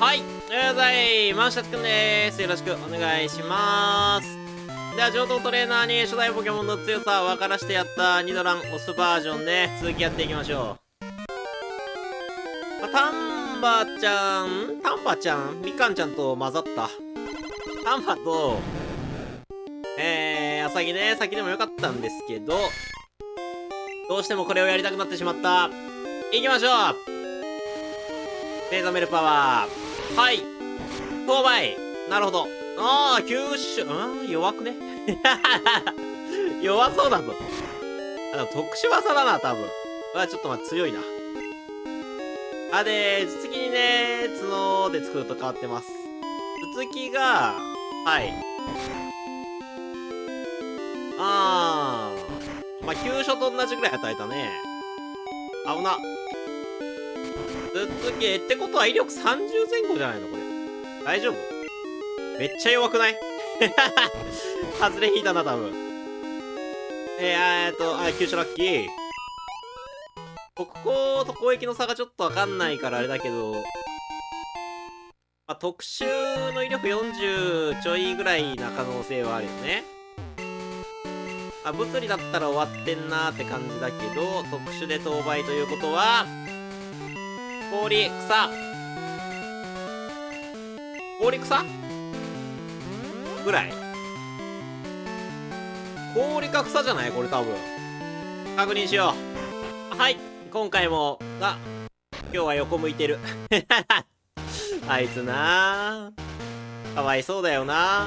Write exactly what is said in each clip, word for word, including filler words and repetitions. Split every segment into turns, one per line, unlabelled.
はい、おはようございます。シャツくんです。よろしくお願いします。では、上等トレーナーに初代ポケモンの強さを分からしてやったニドランオスバージョンで続きやっていきましょう。まあ、タンバちゃん、タンバちゃん、みかんちゃんと混ざった。タンバと、えー、アサギね、先でもよかったんですけど、どうしてもこれをやりたくなってしまった。行きましょう。目覚めるパワー。はい。勾配。なるほど。ああ、急所、うん弱くね弱そうだぞ。あ、でも特殊技だな、多分。あ、ちょっとまあ強いな。あ、で、頭突きにね、角で作ると変わってます。頭突きが、はい。あー。まあ、急所と同じぐらい与えたね。危な。頭突き、ってことは威力さんじゅう前後じゃないのこれ。大丈夫？めっちゃ弱くない外れ引いたな、多分。えー、えーっと、あ、急所ラッキー。ここと攻撃の差がちょっとわかんないからあれだけど、まあ、特殊の威力よんじゅうちょいぐらいな可能性はあるよね。あ、物理だったら終わってんなーって感じだけど、特殊で当倍ということは、氷、草。氷草ぐらい。氷か草じゃないこれ多分。確認しよう。はい。今回も、あ、今日は横向いてる。あいつなぁ。かわいそうだよな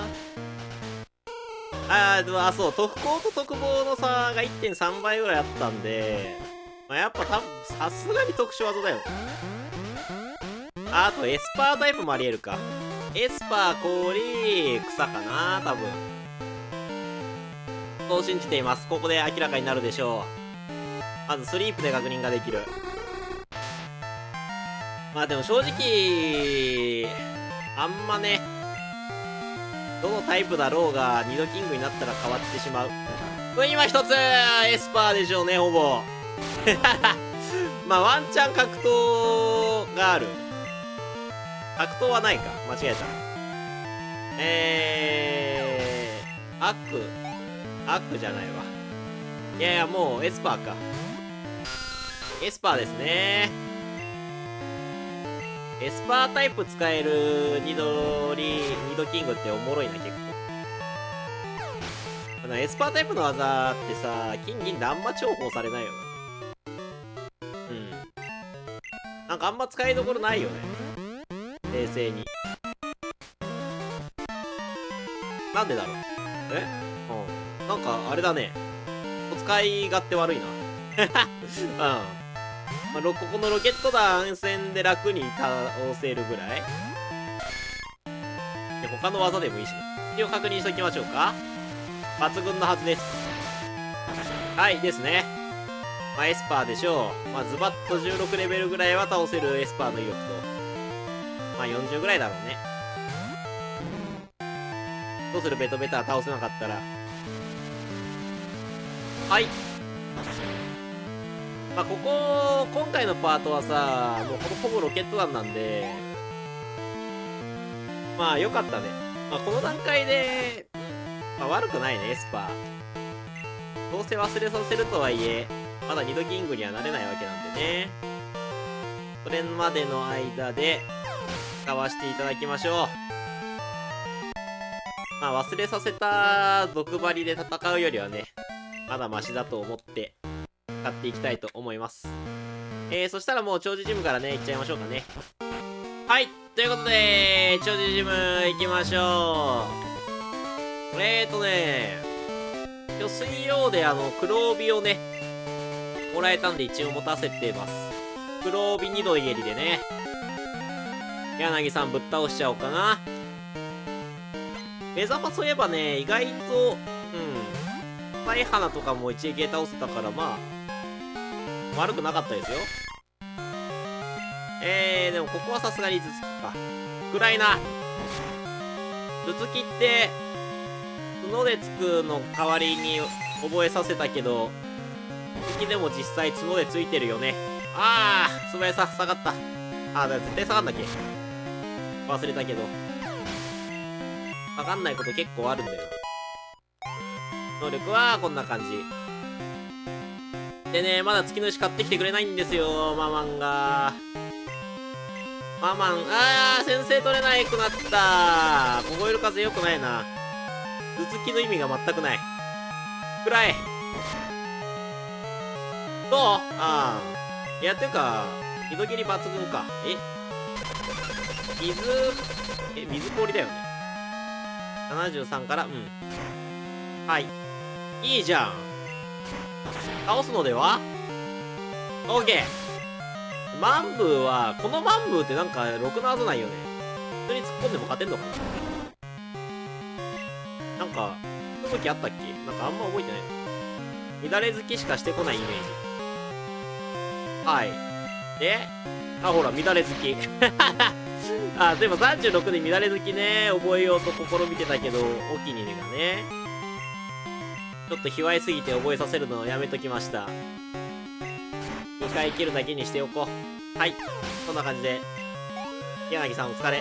あー、でも、あ、そう、特攻と特防の差が いってんさん 倍ぐらいあったんで、まあ、やっぱ多分、さすがに特殊技だよ。あ、あとエスパータイプもあり得るか。エスパー、氷、草かな多分。そう信じています。ここで明らかになるでしょう。まずスリープで確認ができる。まあでも正直、あんまね、どのタイプだろうが、二度キングになったら変わってしまう。今一つエスパーでしょうね、ほぼ。まあワンチャン格闘がある。格闘はないか。間違えた。えー、アク。アクじゃないわ。いやいや、もうエスパーか。エスパーですね。エスパータイプ使えるニドリ、ニドキングっておもろいな、結構。あのエスパータイプの技ってさ、金銀であんま重宝されないよな。うん。なんかあんま使いどころないよね。冷静に。なんでだろうえうん。なんか、あれだね。お使い勝手悪いな。うん。まあ、ここのロケット弾戦で楽に倒せるぐらいで他の技でもいいしね。一応確認しておきましょうか。抜群のはずです。はいですね。まあ、エスパーでしょう。まあ、ズバッとじゅうろくレベルぐらいは倒せるエスパーの威力と。まあ、よんじゅうぐらいだろうね。どうするベトベタ倒せなかったら。はい。まあ、ここ、今回のパートはさ、もうほぼほぼロケット弾なんで、まあ、よかったね。まあ、この段階で、まあ、悪くないね、エスパー。どうせ忘れさせるとはいえ、まだ二度キングにはなれないわけなんでね。それまでの間で、使わせていただきましょう。まあ、忘れさせた毒針で戦うよりはね、まだマシだと思って、使っていきたいと思います。えー、そしたらもう長寿ジムからね、行っちゃいましょうかね。はい、ということで、長寿ジム行きましょう。えーとね、今日水曜であの、黒帯をね、もらえたんで一応持たせてます。黒帯二度入りでね、柳さんぶっ倒しちゃおうかな。メザパそういえばね、意外と、うん、サイハナとかも一撃倒せたから、まあ、悪くなかったですよ。えー、でもここはさすがに頭突きか。暗いな。頭突きって、角でつくの代わりに覚えさせたけど、頭突きでも実際角でついてるよね。あー、素早さ下がった。あー、だから絶対下がんだっけ。 忘れたけど。わかんないこと結構あるんだよ。能力はこんな感じ。でね、まだ月の石買ってきてくれないんですよ、ママンが。ママン、あー、先生取れないくなった。凍える風良くないな。頭突きの意味が全くない。くらえ。どう？ああ。いや、ていうか、井戸切り抜群か。え水、え、水氷だよね。ななじゅうさんから、うん。はい。いいじゃん。倒すのでは？ OK。マンブーは、このマンブーってなんか、ろくなはずないよね。普通に突っ込んでも勝てんのかな？なんか、吹雪あったっけ？なんかあんま覚えてない。乱れ好きしかしてこないイメージ。はい。で、あ、ほら、乱れ好き。あ、でもさんじゅうろくで乱れ好きね、覚えようと試みてたけど、お気に入りがね。ちょっと卑猥すぎて覚えさせるのをやめときました。にかい切るだけにしておこう。はい。こんな感じで。柳さんお疲れ。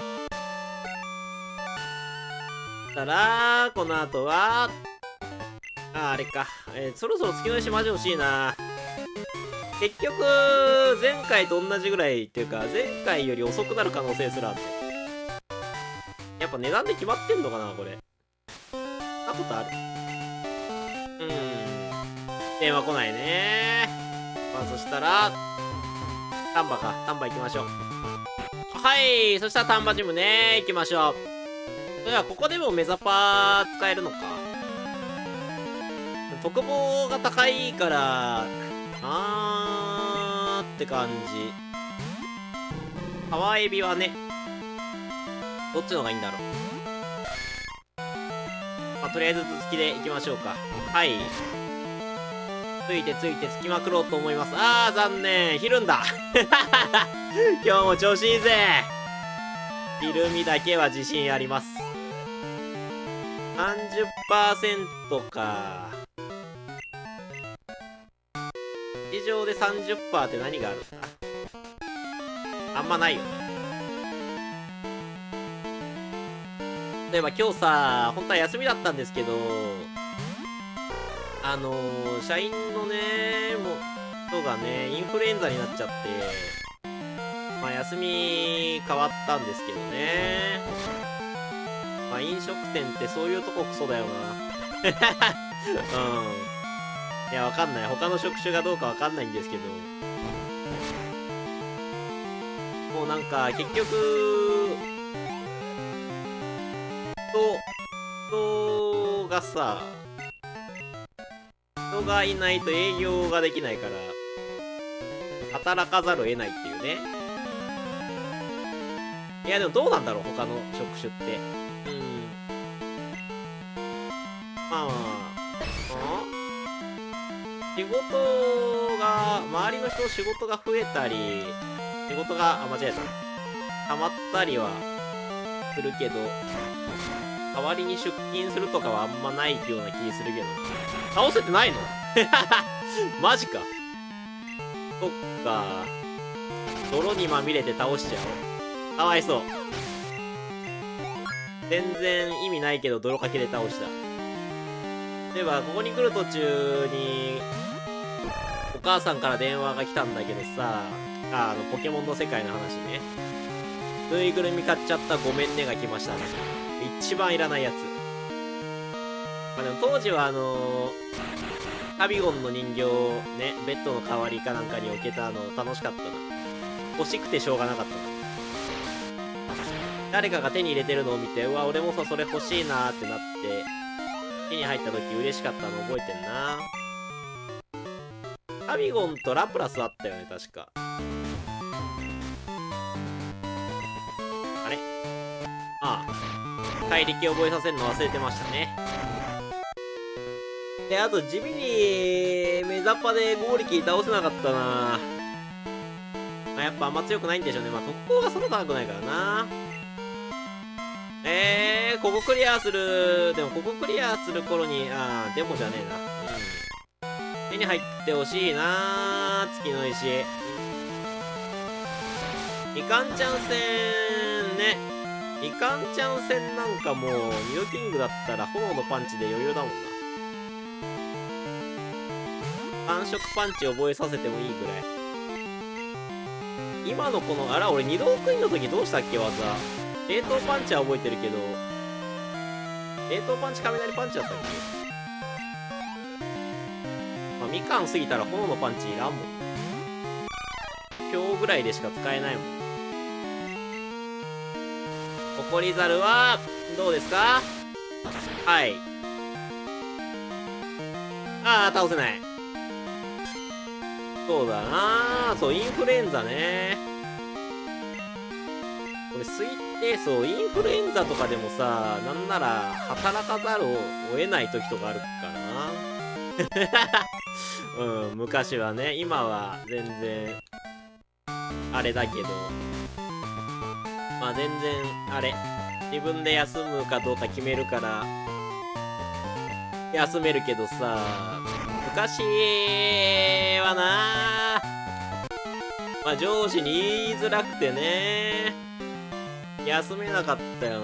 たら、この後は、あ、あれか。えー、そろそろ月の石マジ欲しいな。結局、前回と同じぐらいっていうか、前回より遅くなる可能性すらあって。やっぱ値段で決まってんのかな、これ。そんなことある？うーん。電話来ないね。まあ、そしたら、丹波か。丹波行きましょう。はい。そしたら丹波ジムね。行きましょう。それでは、ここでもメザパー使えるのか。特防が高いから、あーって感じ。川エビはね、どっちの方がいいんだろう。まあ、とりあえず頭突きでいきましょうか。はい。ついてついてつきまくろうと思います。あー、残念。ひるんだ。今日も調子いいぜ。ひるみだけは自信あります。さんじゅっパーセント か。地上で さんじゅっパーセント って何があるんだ？あんまないよね。例えば今日さ、本当は休みだったんですけど、あのー、社員のね、もう、人がね、インフルエンザになっちゃって、まあ休み変わったんですけどね。まあ飲食店ってそういうとこクソだよな。うん。いや、わかんない。他の職種がどうかわかんないんですけど。もうなんか、結局、人、人がさ、人がいないと営業ができないから、働かざるを得ないっていうね。いや、でもどうなんだろう、他の職種って。うん。まあまあ、仕事が、周りの人仕事が増えたり、仕事が、あ、間違えた。溜まったりはするけど、代わりに出勤するとかはあんまないような気するけど。倒せてないの？マジか。そっか。泥にまみれて倒しちゃおう。かわいそう。全然意味ないけど泥かけで倒した。例えば、ここに来る途中に、お母さんから電話が来たんだけどさ、あ、あの、ポケモンの世界の話ね。ぬいぐるみ買っちゃったごめんねが来ましたね。一番いらないやつ。まあでも当時はあのー、タビゴンの人形をね、ベッドの代わりかなんかに置けたの楽しかったな。欲しくてしょうがなかったな。誰かが手に入れてるのを見て、うわ、俺もさ、それ欲しいなーってなって、手に入った時嬉しかったの覚えてんな。タビゴンとラプラスあったよね、確か。あれ？ああ。怪力覚えさせるの忘れてましたね。で、あと地味に、メザパでゴーリキー倒せなかったな。まあ、やっぱあんま強くないんでしょうね。まあ、特攻がそんな高くないからな。えー、ここクリアする。でもここクリアする頃に、あー、デモじゃねえな。うん。手に入ってほしいなー、月の石。みかんちゃん戦ね。 みかんちゃん戦なんかもうニドキングだったら炎のパンチで余裕だもんな。感触パンチ覚えさせてもいいぐらい。今のこの、あら、俺二度クイーンの時どうしたっけ技。冷凍パンチは覚えてるけど、冷凍パンチ雷パンチだったっけ。まあ、みかん過ぎたら炎のパンチいらんもん。今日ぐらいでしか使えないもん。怒り猿はどうですか。はい。ああ、倒せない。そうだな、そう、インフルエンザね。これ推定、そう、インフルエンザとかでもさ、なんなら働かざるを得ない時とかあるからな。うん、昔はね。今は全然あれだけど、まあ全然あれ、自分で休むかどうか決めるから休めるけどさ、昔はな、まあ上司に言いづらくてね、休めなかったよな。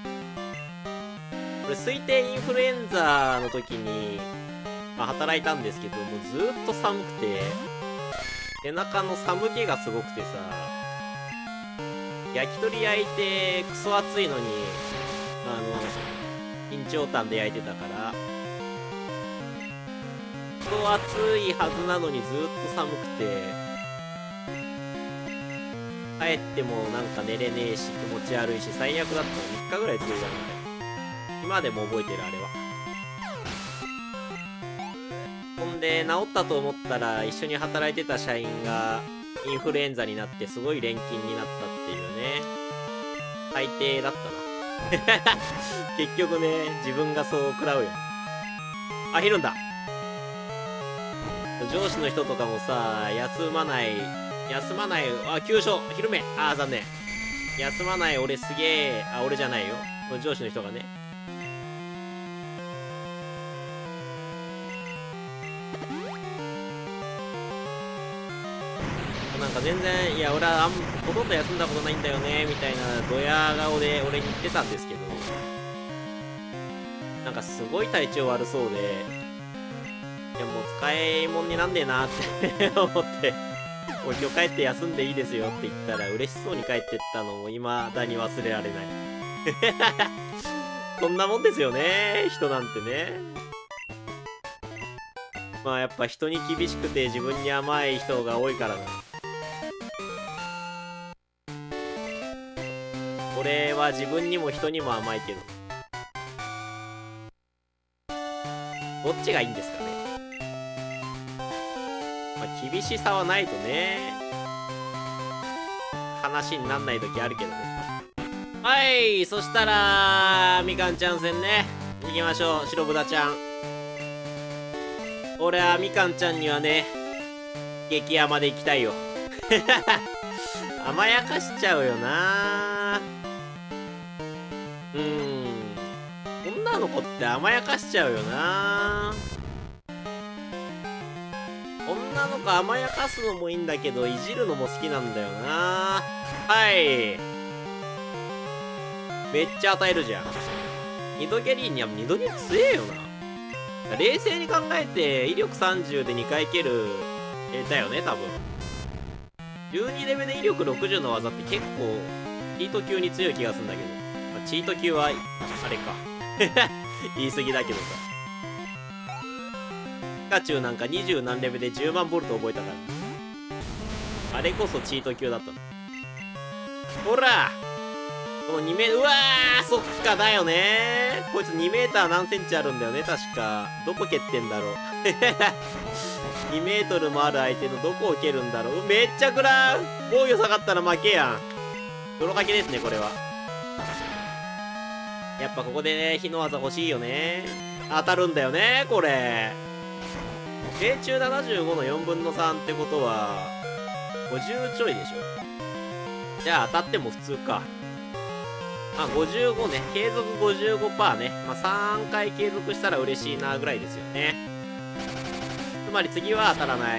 これ推定インフルエンザの時に、まあ、働いたんですけど、もうずーっと寒くて、背中の寒気がすごくてさ、焼き鳥焼いてクソ暑いのに、あの備長炭で焼いてたから、クソ暑いはずなのにずーっと寒くて、帰ってもなんか寝れねえし気持ち悪いし最悪だったの。みっかぐらい続いたので、今でも覚えてるあれは。ほんで治ったと思ったら一緒に働いてた社員がインフルエンザになってすごい連勤になったっていうね。最低だったな。結局ね、自分がそう食らうよ。あ、ひるんだ。上司の人とかもさ、休まない休まない、あ、急所、昼目、あー、残念。休まない俺すげえ、あ、俺じゃないよ。上司の人がね。なんか全然、いや、俺はあんほとんど休んだことないんだよね、みたいなドヤ顔で俺に言ってたんですけど、なんかすごい体調悪そうで、いや、もう使い物になんねえなって思って、俺今日帰って休んでいいですよって言ったら嬉しそうに帰ってったのも未だに忘れられない。そんなもんですよね、人なんてね。まあやっぱ人に厳しくて自分に甘い人が多いからな。俺は自分にも人にも甘いけど、どっちがいいんですかね。まあ、厳しさはないとね、話になんない時あるけどね。はい、そしたらみかんちゃん戦ね、行きましょう。白豚ちゃん、俺はみかんちゃんにはね、激甘で行きたいよ。甘やかしちゃうよな。うーん、女の子って甘やかしちゃうよな。女の子甘やかすのもいいんだけど、いじるのも好きなんだよな。はい、めっちゃ与えるじゃん。ニドゲリーにはニドゲリー強えよな。冷静に考えて威力さんじゅうでにかい蹴るえだよね、多分。じゅうにレベルで威力ろくじゅうの技って結構チート級に強い気がするんだけど、まあ、チート級はあれか。言い過ぎだけどさ、ピカチュウなんかにじゅう何レベルでじゅうまんボルト覚えたから、あれこそチート級だったの。ほら、このにメートル、うわー、そっか、だよね。こいつにメーター何センチあるんだよね、確か。どこ蹴ってんだろう。にメートルもある相手のどこを蹴るんだろう。めっちゃ食らう。防御下がったら負けやん。泥かけですね、これは。やっぱここでね、火の技欲しいよね。当たるんだよね、これ。命中ななじゅうごのよんぶんのさんってことは、ごじゅうちょいでしょ。じゃあ当たっても普通か。まあごじゅうごね。継続 ごじゅうごパーセント ね。まあさんかい継続したら嬉しいなぐらいですよね。つまり次は当たらない。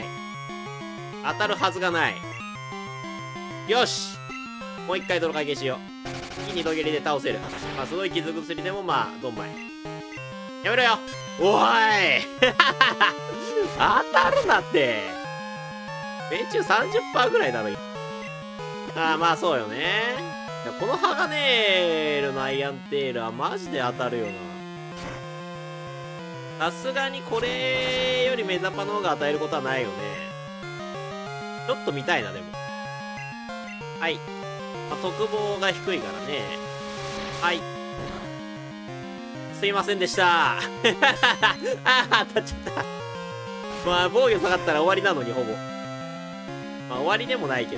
当たるはずがない。よし、もう一回泥かけしよう。 次二度蹴りで倒せる。まあすごい傷薬でもまあドンマイ。やめろよ。おーい当たるなって。命中 さんじゅっパーセント ぐらいだろ。ああまあそうよね。いやこのハガネールのアイアンテールはマジで当たるよな。さすがにこれよりメザパの方が与えることはないよね。ちょっと見たいなでも。はい、まあ、特防が低いからね。はい、すいませんでしたああ当たっちゃった。まあ防御下がったら終わりなのにほぼ。まあ終わりでもないけど。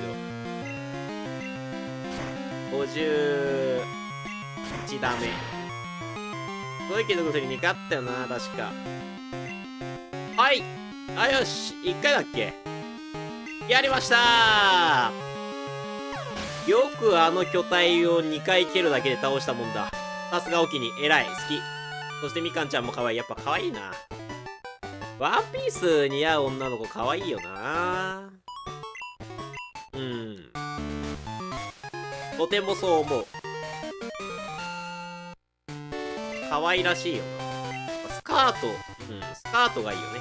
ごじゅういちダメ。すごいけど薬に勝ったよな確か。はい、あよしいっかいだっけ。やりましたー。よくあの巨体をにかい蹴るだけで倒したもんだ。さすがおきに偉い好き。そしてみかんちゃんも可愛い。やっぱ可愛いな。ワンピース似合う女の子可愛いよな。うん、とてもそう思う。可愛らしいよな。スカート、うんスカートがいいよね。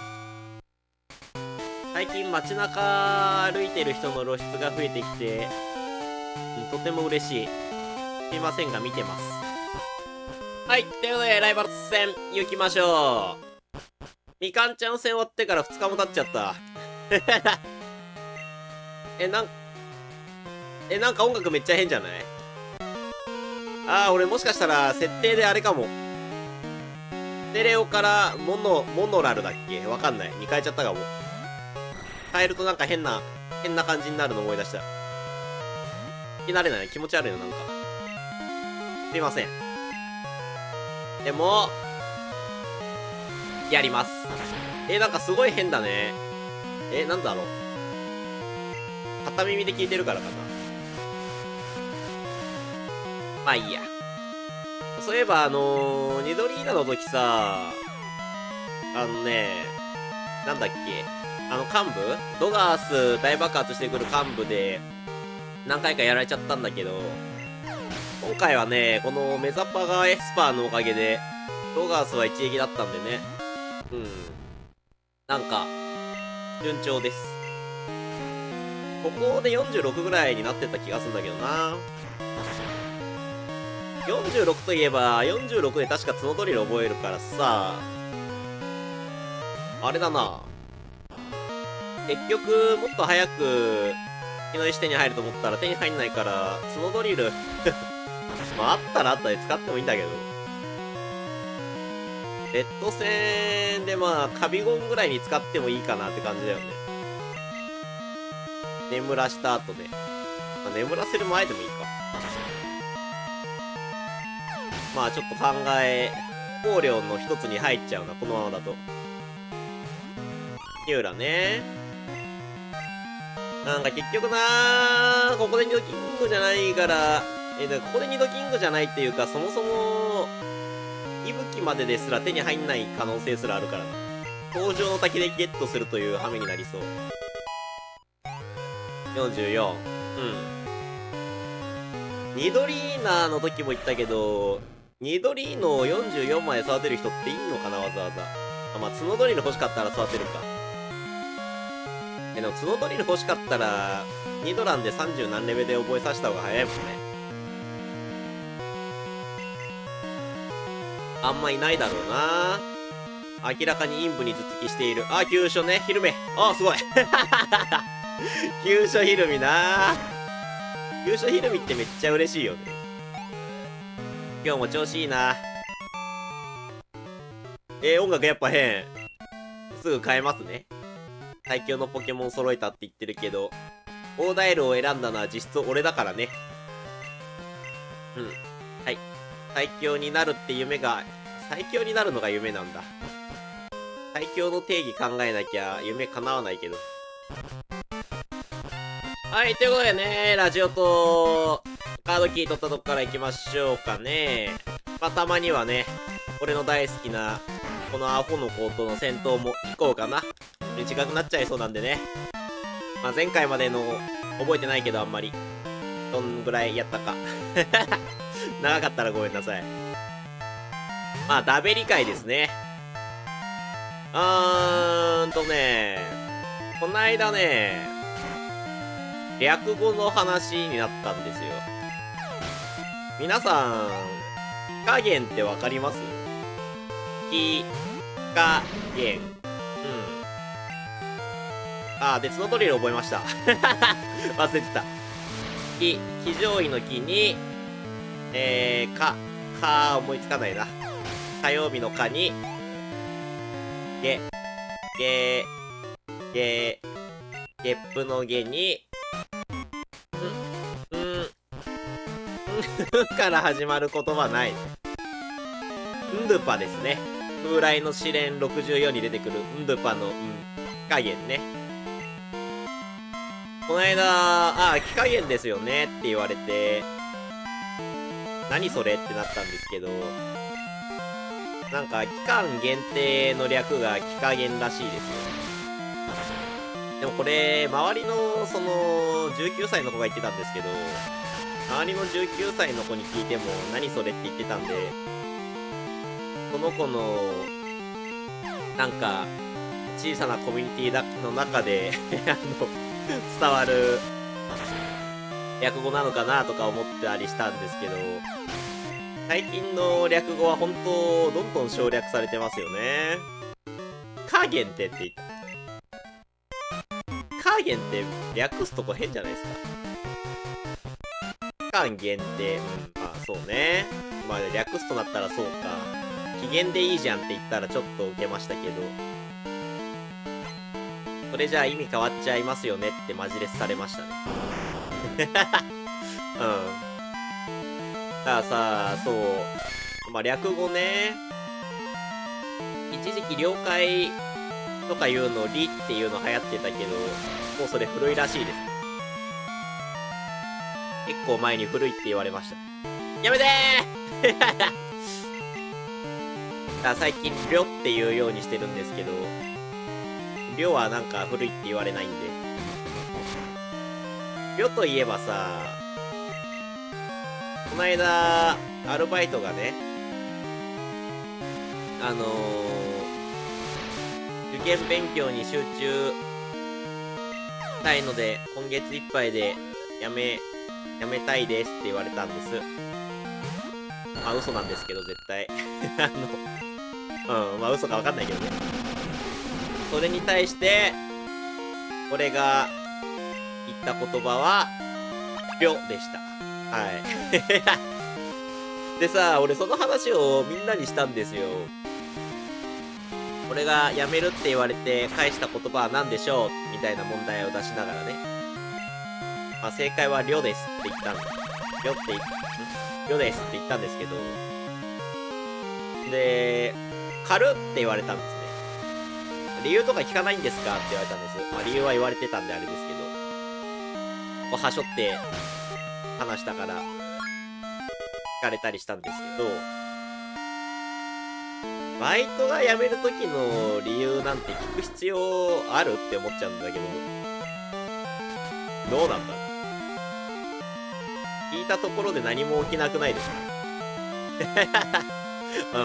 最近街中歩いてる人の露出が増えてきて、うん、とても嬉しい。すいませんが見てます。はい、ということでライバル戦行きましょう。みかんちゃん戦終わってからふつかも経っちゃったえなんえなんか音楽めっちゃ変じゃない？ああ俺もしかしたら設定であれかも。ステレオからモノモノラルだっけ、わかんない。に変えちゃったかも。変えるとなんか変な変な感じになるの思い出した。気慣れない。気持ち悪いのなんか。すいません。でもやります。えなんかすごい変だね。えなんだろう。片耳で聞いてるからかな。まあいいや。そういえばあのー、ニドリーナの時さ、あのね、なんだっけ、あの幹部ドガース大爆発してくる幹部で何回かやられちゃったんだけど、今回はね、このメザパガエスパーのおかげでドガースは一撃だったんでね、うん、なんか順調です。ここでよんじゅうろくぐらいになってた気がするんだけどな。よんじゅうろくといえばよんじゅうろくで確か角ドリル覚えるからさ、あれだな、結局もっと早く日の石手に入ると思ったら手に入んないから角ドリルまああったらあったで使ってもいいんだけど、レッド戦でまあカビゴンぐらいに使ってもいいかなって感じだよね。眠らした後で、まあ、眠らせる前でもいいか。まあちょっと考え考慮の一つに入っちゃうなこのままだと。ニューラね、なんか結局なー、ここでニドキングじゃないから、えだからここでニドキングじゃないっていうか、そもそも息吹までですら手に入んない可能性すらあるからな。登場の滝でゲットするという羽目になりそう。よんじゅうよん、うん、ニドリーナの時も言ったけど、ニドリーノをよんじゅうよんまで育てる人っていんのかな、わざわざ。あ、まあ角ドリル欲しかったら育てるか。えでも角ドリル欲しかったらニドランでさんじゅう何レベルで覚えさせた方が早いもんね。あんまいないだろうな。明らかに陰部に頭突きしている。あ、急所ね、ヒルメ。あ、すごい急所ヒルミな。急所ヒルミってめっちゃ嬉しいよね。今日も調子いいな。えー、音楽やっぱ変。すぐ変えますね。最強のポケモン揃えたって言ってるけど、オーダエルを選んだのは実質俺だからね。うん。はい。最強になるって夢が、最強になるのが夢なんだ。最強の定義考えなきゃ夢叶わないけど。はい、ということでね、ラジオと、カードキー取ったとこから行きましょうかね。まあ、たまにはね、俺の大好きな、このアホの子との戦闘も行こうかな。短くなっちゃいそうなんでね。まあ、前回までの、覚えてないけどあんまり。 どんぐらいやったか。長かったらごめんなさい。まあ、ダベ理解ですね。うーんとね、こないだね、略語の話になったんですよ。皆さん、火加減ってわかります？火加減。うん。あー、別のドリル覚えました。忘れてた。火、非常位の木に、えー、か、か、思いつかないな。火曜日のかに、げ、げ、げ、ゲップのげに、ん、ん、んから始まる言葉ない。んどゥパですね。風来の試練ろくじゅうよんに出てくるんどゥパの、うん、火加減ね。この間、ああ、火加減ですよねって言われて、何それってなったんですけど、なんか期間限定の略が火加減らしいですよ。でもこれ、周りのそのじゅうきゅうさいの子が言ってたんですけど、周りのじゅうきゅうさいの子に聞いても何それって言ってたんで、その子のなんか小さなコミュニティの中であの伝わる略語なのかなとか思ったりしたんですけど、最近の略語は本当どんどん省略されてますよね。加減ってって言った。加減って略すとこ変じゃないですか。期間限定、うん、まあそうね。まあ略すとなったらそうか。期限でいいじゃんって言ったらちょっと受けましたけど、それじゃあ意味変わっちゃいますよねってマジレスされましたね。うん。だからさ、そう。まあ略語ね。一時期了解とかいうの、りっていうの流行ってたけど、もうそれ古いらしいです。結構前に古いって言われました。やめてーだから最近、りょって言うようにしてるんですけど、りょはなんか古いって言われないんで。りょといえばさ、この間、アルバイトがね、あのー、受験勉強に集中したいので、今月いっぱいでやめ、やめたいですって言われたんです。まあ嘘なんですけど、絶対。あの、うん、まあ嘘かわかんないけどね。それに対して、俺が言った言葉は、りょでした。はい。でさ、俺その話をみんなにしたんですよ。俺が辞めるって言われて返した言葉は何でしょうみたいな問題を出しながらね。まあ正解はりょですって言ったんだ。りょって言っ、んりょですって言ったんですけど。で、軽って言われたんですね。理由とか聞かないんですかって言われたんです。まあ理由は言われてたんであれですけど。こうはしょって話したから、聞かれたりしたんですけど、バイトが辞める時の理由なんて聞く必要あるって思っちゃうんだけど、どうなんだろう。聞いたところで何も起きなくないですかうん。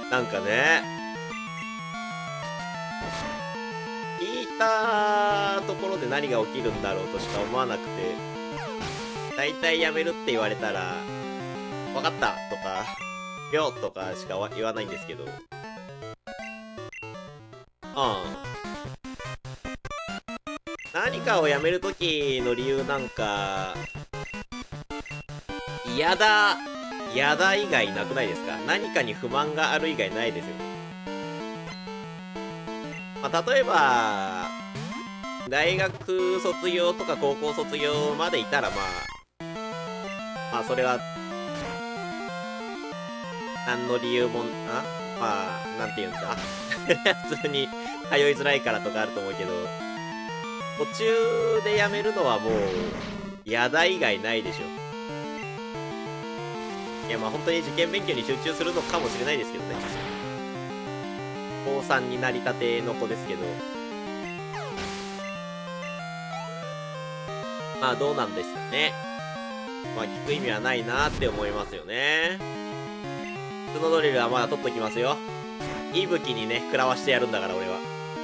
なんかね、聞いたところで何が起きるんだろうとしか思わなくて、だいたい辞めるって言われたら、わかったとか、りょうとかしか言わないんですけど。うん。何かをやめるときの理由なんか、嫌だ、嫌だ以外なくないですか？何かに不満がある以外ないですよね。まあ、例えば、大学卒業とか高校卒業までいたらまあ、まあそれは、何の理由も、あまあ、なんて言うんだ普通に通いづらいからとかあると思うけど、途中で辞めるのはもう、やだ以外ないでしょ。いや、まあ本当に受験勉強に集中するのかもしれないですけどね。高さんになりたての子ですけど。まあどうなんですかね。 まあ聞く意味はないなって思いますよね。スノードリルはまだ取っときますよ。息吹にね食らわしてやるんだから俺は。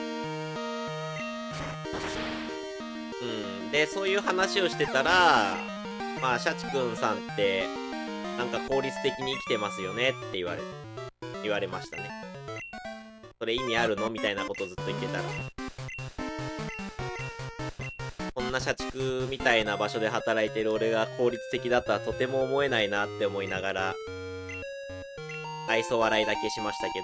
うんでそういう話をしてたら、まあシャチくんさんってなんか効率的に生きてますよねって言われ言われましたね。それ意味あるのみたいなことをずっと言ってたら、こんな社畜みたいな場所で働いてる俺が効率的だとはとても思えないなって思いながら愛想笑いだけしましたけど、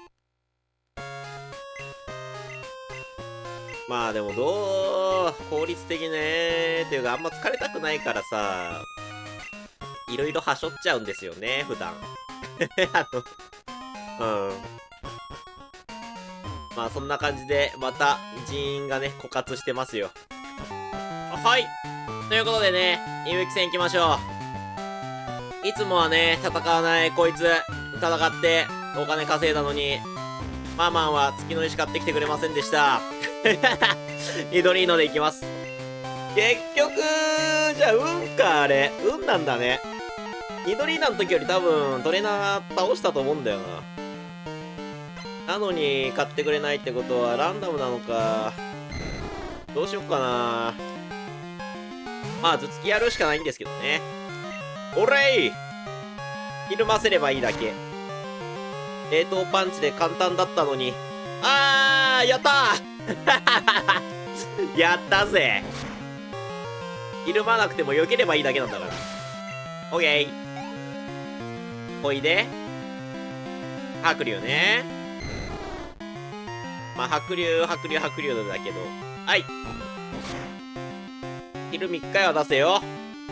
まあでもどう効率的ねーっていうか、あんま疲れたくないからさ、いろいろはしょっちゃうんですよね普段あのうんまあそんな感じでまた人員がね枯渇してますよ。はいということでね、いぶき戦行きましょう。いつもはね戦わないこいつ戦ってお金稼いだのに、マーマンは月の石買ってきてくれませんでしたニドリーノで行きます。結局じゃあ運か、あれ運なんだね。ニドリーナの時より多分トレーナー倒したと思うんだよな。なのに買ってくれないってことはランダムなのか。どうしよっかな。まあ頭突きやるしかないんですけどね。おれいひるませればいいだけ。冷凍パンチで簡単だったのに。あーやったーやったぜ。ひるまなくても避ければいいだけなんだから。オッケー。ほいで白龍ね。まあ白龍白龍白龍だけど、はい昼みっかは出せよ。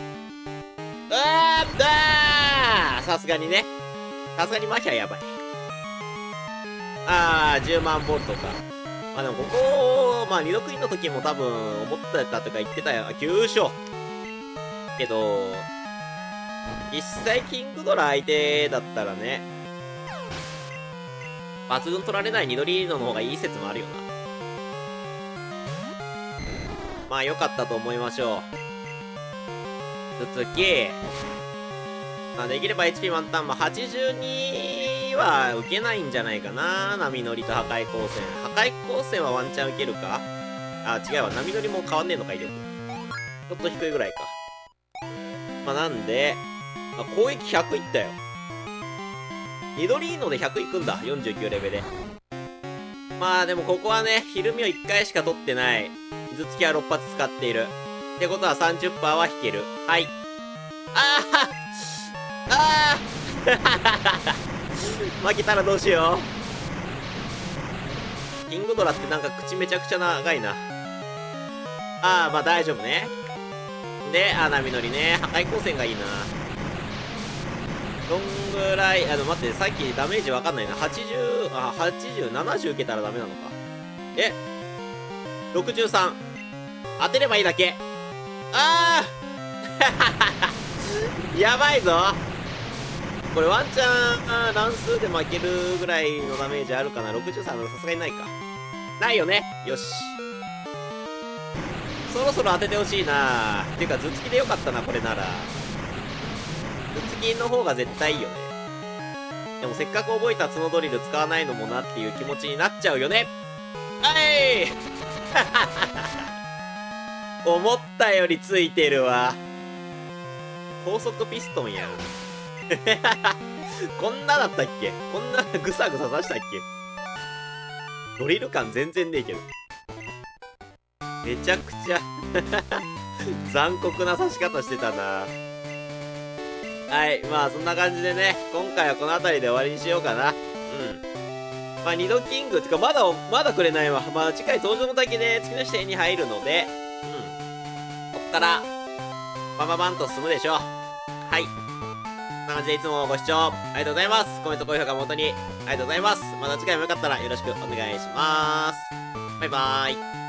あーだーさすがにね、さすがに麻痺はやばい。あーじゅうまんボルトか。まあでもここまあ二度クイーンの時も多分思ってたとか言ってたよ。きゅう勝けど実際キングドラ相手だったらね、抜群取られない緑色の方がいい説もあるよな。まあ良かったと思いましょう。続き、まあ、できれば エイチピー 満タン、まあ、はちじゅうには受けないんじゃないかな。波乗りと破壊光線。破壊光線はワンチャン受けるか。あ違うわ、波乗りも変わんねえのか威力。ちょっと低いぐらいか。まあなんであ攻撃ひゃくいったよ。ニドリーノでひゃくいくんだ。よんじゅうきゅうレベルで。まあでもここはねひるみをいっかいしか取ってない。頭突きはろっ発使っているってことは さんじゅっパーセント は引ける。はい。ああああ負けたらどうしよう。キングドラってなんか口めちゃくちゃ長いな。ああまあ大丈夫ね。で、あ、波乗りね。破壊光線がいいな。どんぐらい、あの、待って、さっきダメージわかんないな。はちじゅう、あ、はちじゅう、ななじゅう受けたらダメなのか。え ?ろくじゅうさん。当てればいいだけ。あーやばいぞ。これワンチャン、乱数で負けるぐらいのダメージあるかな。ろくじゅうさんのさすがにないか。ないよね。よし。そろそろ当ててほしいな。っていうか、頭突きでよかったな、これなら。頭突きの方が絶対いいよね。でも、せっかく覚えた角ドリル使わないのもなっていう気持ちになっちゃうよね。はい思ったよりついてるわ。高速ピストンやる。こんなだったっけ？こんなぐさぐさ刺したっけ？ドリル感全然ねえけど。めちゃくちゃ残酷な刺し方してたな。はい、まあそんな感じでね、今回はこの辺りで終わりにしようかな。うん。まあ二度キングってかまだまだくれないわ。まあ次回登場の滝で次の視点に入るので、うん。こっからバババンと進むでしょう。はい。こんな感じでいつもご視聴ありがとうございます。コメント高評価元にありがとうございます。また次回もよかったらよろしくお願いします。バイバーイ。